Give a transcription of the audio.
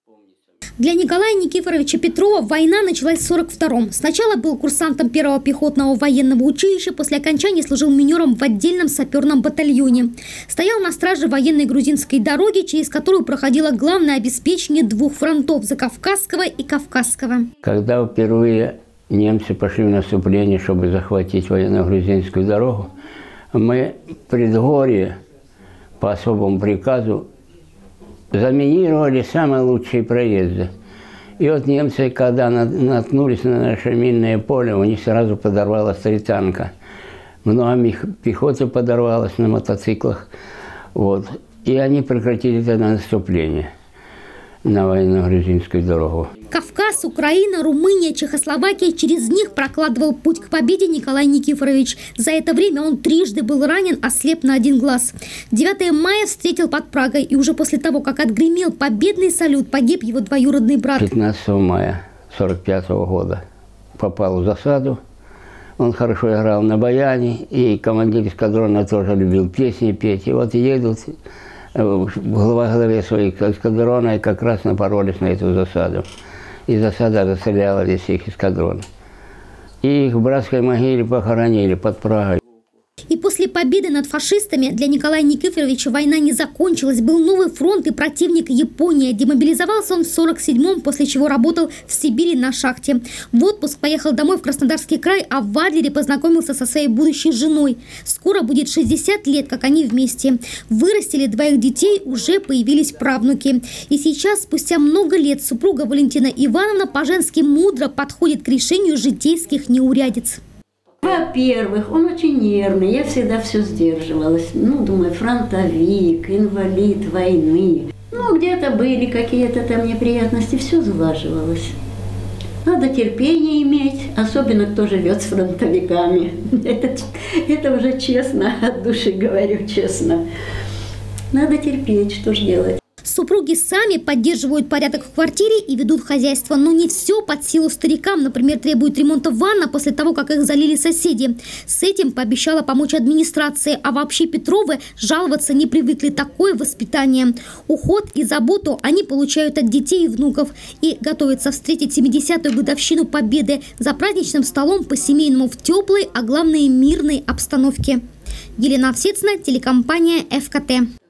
Для Николая Никифоровича Петрова война началась в 1942-м. Сначала был курсантом 1-го пехотного военного училища, после окончания служил минером в отдельном саперном батальоне. Стоял на страже военной грузинской дороги, через которую проходило главное обеспечение 2 фронтов – Закавказского и Кавказского. Когда впервые немцы пошли в наступление, чтобы захватить военно-грузинскую дорогу, мы в предгорье по особому приказу заминировали самые лучшие проезды. И вот немцы, когда наткнулись на наше минное поле, у них сразу подорвалось 3 танка. Много пехоты подорвалось на мотоциклах. Вот. И они прекратили тогда наступление на военно-грузинскую дорогу. Кавказ, Украина, Румыния, Чехословакия – через них прокладывал путь к победе Николай Никифорович. За это время он трижды был ранен, ослеп на 1 глаз. 9 мая встретил под Прагой, и уже после того, как отгремел победный салют, погиб его двоюродный брат. 15 мая 1945 года попал в засаду. Он хорошо играл на баяне, и командир эскадрона тоже любил песни петь. И вот едут в главе своих эскадрона и как раз напоролись на эту засаду. И засада расстреляла весь их эскадрон. И их в братской могиле похоронили под Прагой. И после победы над фашистами для Николая Никифоровича война не закончилась. Был новый фронт и противник Япония. Демобилизовался он в 1947-м, после чего работал в Сибири на шахте. В отпуск поехал домой в Краснодарский край, а в Адлере познакомился со своей будущей женой. Скоро будет 60 лет, как они вместе. Вырастили 2 детей, уже появились правнуки. И сейчас, спустя много лет, супруга Валентина Ивановна по-женски мудро подходит к решению житейских неурядиц. Во-первых, он очень нервный, я всегда все сдерживалась. Ну, думаю, фронтовик, инвалид войны. Ну, где-то были какие-то там неприятности, все сглаживалось. Надо терпение иметь, особенно кто живет с фронтовиками. Это уже честно, от души говорю честно. Надо терпеть, что ж делать. Супруги сами поддерживают порядок в квартире и ведут хозяйство, но не все под силу старикам. Например, требует ремонта ванна после того, как их залили соседи. С этим пообещала помочь администрация, а вообще Петровы жаловаться не привыкли. Такое воспитание. Уход и заботу они получают от детей и внуков и готовятся встретить 70-ю годовщину Победы за праздничным столом по-семейному в теплой, а главное мирной обстановке. Елена Овсецина, телекомпания ФКТ.